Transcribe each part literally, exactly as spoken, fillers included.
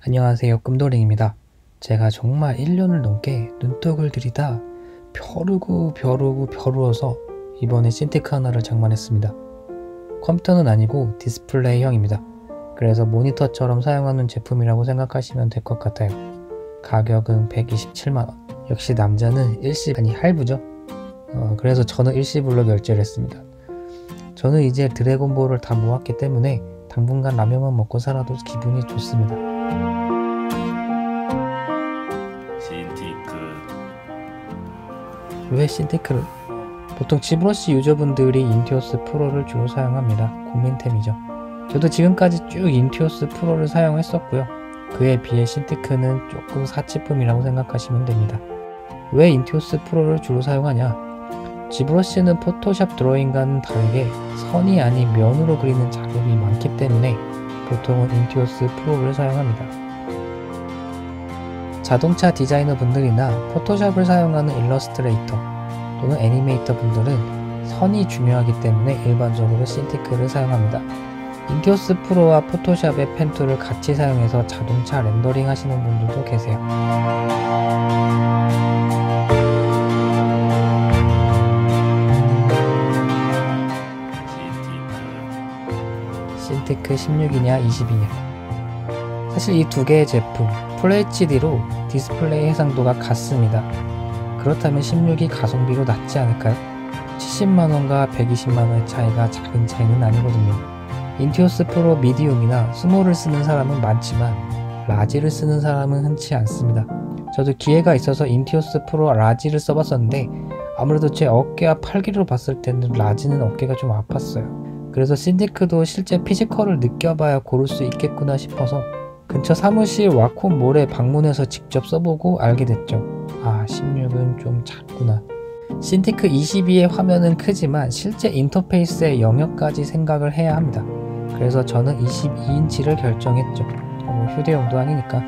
안녕하세요, 끔도링입니다. 제가 정말 일 년을 넘게 눈독을 들이다 벼르고 벼르고 벼르어서 이번에 신테크 하나를 장만했습니다. 컴퓨터는 아니고 디스플레이형입니다. 그래서 모니터처럼 사용하는 제품이라고 생각하시면 될 것 같아요. 가격은 백이십칠만 원. 역시 남자는 일시 아니 할부죠. 어, 그래서 저는 일시불로 결제를 했습니다. 저는 이제 드래곤볼을 다 모았기 때문에 당분간 라면만 먹고 살아도 기분이 좋습니다. 신티크. 왜 신테크를? 보통 지브러시 유저분들이 인투오스 프로를 주로 사용합니다. 국민템이죠. 저도 지금까지 쭉 인투오스 프로를 사용했었고요. 그에 비해 신테크는 조금 사치품이라고 생각하시면 됩니다. 왜 인투오스 프로를 주로 사용하냐? 지브러시는 포토샵 드로잉과는 다르게 선이 아닌 면으로 그리는 작업이 많기 때문에 보통은 인투오스 프로를 사용합니다. 자동차 디자이너 분들이나 포토샵을 사용하는 일러스트레이터 또는 애니메이터 분들은 선이 중요하기 때문에 일반적으로 신테크를 사용합니다. 인투오스 프로와 포토샵의 펜툴을 같이 사용해서 자동차 렌더링 하시는 분들도 계세요. 신테크 십육이냐 이십이냐. 사실 이 두 개의 제품 풀에이치디로 디스플레이 해상도가 같습니다. 그렇다면 십육이 가성비로 낫지 않을까요? 칠십만 원과 백이십만 원의 차이가 작은 차이는 아니거든요. 인투오스 프로 미디움이나 스몰을 쓰는 사람은 많지만 라지를 쓰는 사람은 흔치 않습니다. 저도 기회가 있어서 인투오스 프로 라지를 써봤었는데 아무래도 제 어깨와 팔 길이로 봤을 때는 라지는 어깨가 좀 아팠어요. 그래서 신테크도 실제 피지컬을 느껴봐야 고를 수 있겠구나 싶어서 근처 사무실 와콤몰에 방문해서 직접 써보고 알게 됐죠. 아, 십육은 좀 작구나. 신테크 이십이의 화면은 크지만 실제 인터페이스의 영역까지 생각을 해야 합니다. 그래서 저는 이십이 인치를 결정했죠. 뭐 휴대용도 아니니까.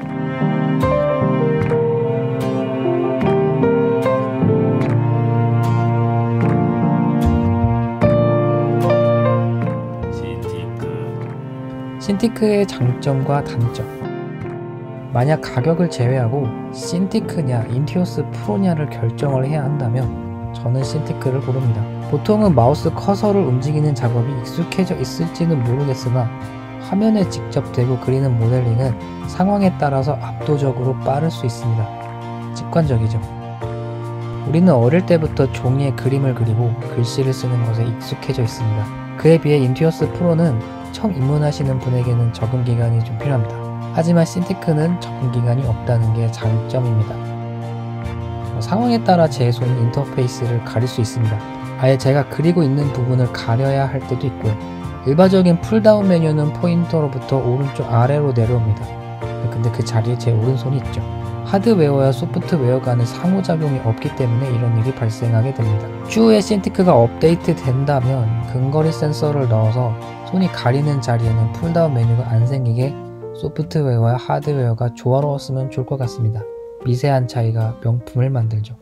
신테크의 장점과 단점. 만약 가격을 제외하고 신테크냐 인투오스 프로냐를 결정을 해야 한다면 저는 신테크를 고릅니다. 보통은 마우스 커서를 움직이는 작업이 익숙해져 있을지는 모르겠으나 화면에 직접 대고 그리는 모델링은 상황에 따라서 압도적으로 빠를 수 있습니다. 직관적이죠. 우리는 어릴 때부터 종이에 그림을 그리고 글씨를 쓰는 것에 익숙해져 있습니다. 그에 비해 인투오스 프로는 처음 입문하시는 분에게는 적응 기간이 좀 필요합니다. 하지만 신테크는 적응 기간이 없다는 게 장점입니다. 상황에 따라 제 손 인터페이스를 가릴 수 있습니다. 아예 제가 그리고 있는 부분을 가려야 할 때도 있고요. 일반적인 풀다운 메뉴는 포인터로부터 오른쪽 아래로 내려옵니다. 근데 그 자리에 제 오른손이 있죠. 하드웨어와 소프트웨어 간의 상호작용이 없기 때문에 이런 일이 발생하게 됩니다. 추후에 신테크가 업데이트 된다면 근거리 센서를 넣어서 손이 가리는 자리에는 풀다운 메뉴가 안 생기게 소프트웨어와 하드웨어가 조화로웠으면 좋을 것 같습니다. 미세한 차이가 명품을 만들죠.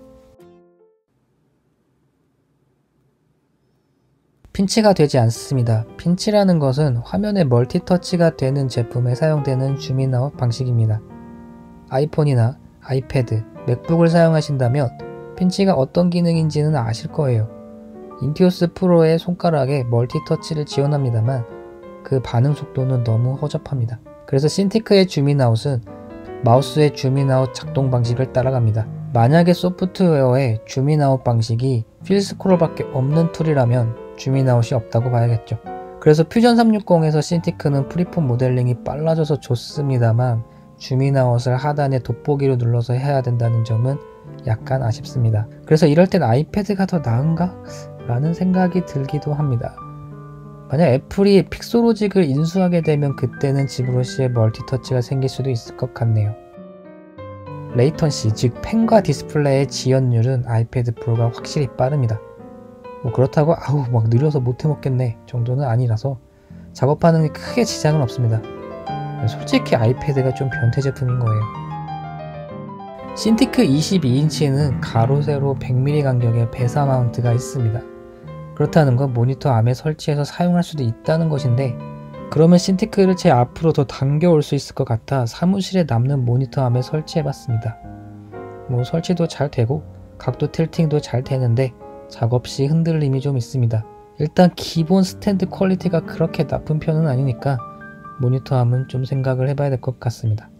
핀치가 되지 않습니다. 핀치라는 것은 화면에 멀티터치가 되는 제품에 사용되는 줌인아웃 방식입니다. 아이폰이나 아이패드, 맥북을 사용하신다면 핀치가 어떤 기능인지는 아실 거예요. 인투오스 프로의 손가락에 멀티터치를 지원합니다만 그 반응 속도는 너무 허접합니다. 그래서 신테크의 줌인아웃은 마우스의 줌인아웃 작동 방식을 따라갑니다. 만약에 소프트웨어의 줌인아웃 방식이 휠스크롤밖에 없는 툴이라면 줌인아웃이 없다고 봐야겠죠. 그래서 퓨전 삼백육십에서 신테크는 프리폼 모델링이 빨라져서 좋습니다만 줌인아웃을 하단에 돋보기로 눌러서 해야 된다는 점은 약간 아쉽습니다. 그래서 이럴 땐 아이패드가 더 나은가? 라는 생각이 들기도 합니다. 만약 애플이 픽소로직을 인수하게 되면 그때는 지브러시의 멀티터치가 생길 수도 있을 것 같네요. 레이턴시, 즉 펜과 디스플레이의 지연율은 아이패드 프로가 확실히 빠릅니다. 뭐 그렇다고 아우 막 느려서 못해 먹겠네 정도는 아니라서 작업하는 데 크게 지장은 없습니다. 솔직히 아이패드가 좀 변태 제품인 거예요. 신테크 이십이 인치는 가로 세로 백 밀리미터 간격의 배사 마운트가 있습니다. 그렇다는 건 모니터 암에 설치해서 사용할 수도 있다는 것인데 그러면 신티크를 제 앞으로 더 당겨올 수 있을 것 같아 사무실에 남는 모니터함에 설치해봤습니다. 뭐 설치도 잘 되고 각도 틸팅도 잘 되는데 작업 시 흔들림이 좀 있습니다. 일단 기본 스탠드 퀄리티가 그렇게 나쁜 편은 아니니까 모니터함은 좀 생각을 해봐야 될 것 같습니다.